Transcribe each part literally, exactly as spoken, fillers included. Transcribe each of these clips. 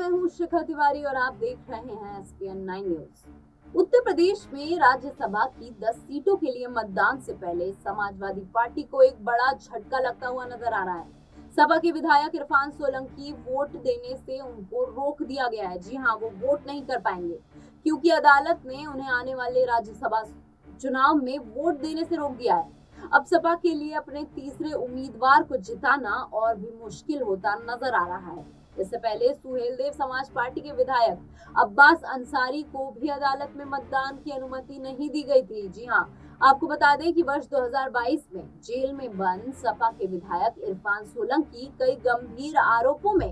मैं हूं शिखा तिवारी और आप देख रहे हैं S P N nine news. Uttar Pradesh में राज्यसभा की दस सीटों के लिए मतदान से पहले समाजवादी पार्टी को एक बड़ा झटका लगता हुआ नजर आ रहा है। सपा के विधायक इरफान सोलंकी वोट देने से उनको रोक दिया गया है। जी हां, वो वोट नहीं कर पाएंगे क्योंकि अदालत ने उन्हें आने वाले राज्यसभा चुनाव में वोट देने से रोक दिया है। अब सपा के लिए अपने तीसरे उम्मीदवार को जिताना और भी मुश्किल होता नजर आ रहा है। इससे पहले सुहेलदेव समाज पार्टी के विधायक अब्बास अंसारी को भी अदालत में मतदान की अनुमति नहीं दी गई थी। जी हां, आपको बता दें कि वर्ष दो हज़ार बाईस में जेल में बंद सपा के विधायक इरफान सोलंकी कई गंभीर आरोपों में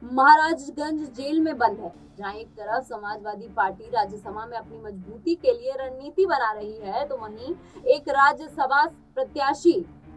महाराजगंज जेल में बंद है। जहां एक तरफ समाजवादी पार्टी राज्यसभा में अपनी मजबूती के लिए रणनीति बना रही है, तो वहीं एक राज्यसभा प्रत्याशी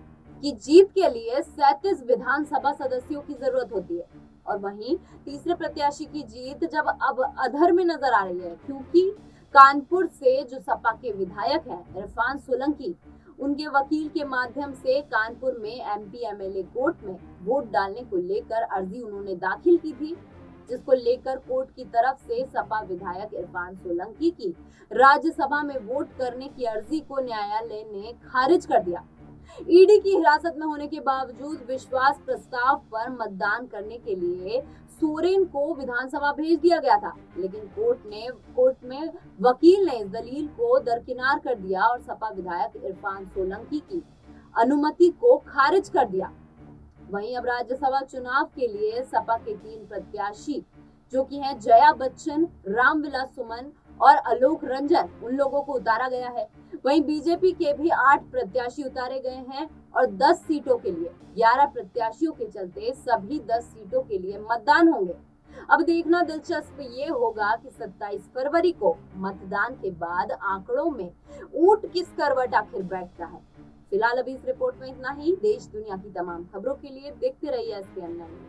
की जीत के लिए सैंतीस विधानसभा सदस्यों की जरूरत होती है और वहीं तीसरे प्रत्याशी की जीत जब अब अधर में नजर आ रही है, क्योंकि कानपुर से जो सपा के विधायक हैं इरफान सोलंकी, उनके वकील के माध्यम से कानपुर में एमपी एमएलए कोर्ट में वोट डालने को लेकर अर्जी उन्होंने दाखिल की थी, जिसको लेकर कोर्ट की तरफ से सपा विधायक इरफान सोलंकी की राज्यसभा में वोट करने की अर्जी को न्यायालय ने खारिज कर दिया। ईडी की हिरासत में होने के बावजूद विश्वास प्रस्ताव पर मतदान करने के लिए सोरेन को विधानसभा भेज दिया गया था, लेकिन कोर्ट ने कोर्ट में वकील ने इस दलील को दरकिनार कर दिया और सपा विधायक इरफान सोलंकी की अनुमति को खारिज कर दिया। वहीं अब राज्यसभा चुनाव के लिए सपा के तीन प्रत्याशी जो कि हैं जया बच्चन, रामविलास सुमन और आलोक रंजन, उन लोगों को उतारा गया है। वहीं बीजेपी के भी आठ प्रत्याशी उतारे गए हैं और दस सीटों के लिए ग्यारह प्रत्याशियों के चलते सभी दस सीटों के लिए मतदान होंगे। अब देखना दिलचस्प ये होगा कि सत्ताईस फरवरी को मतदान के बाद आंकड़ों में ऊंट किस करवट आखिर बैठता है। फिलहाल अभी इस रिपोर्ट में इतना ही। देश दुनिया की तमाम खबरों के लिए देखते रहिए एस पी एन नाइन।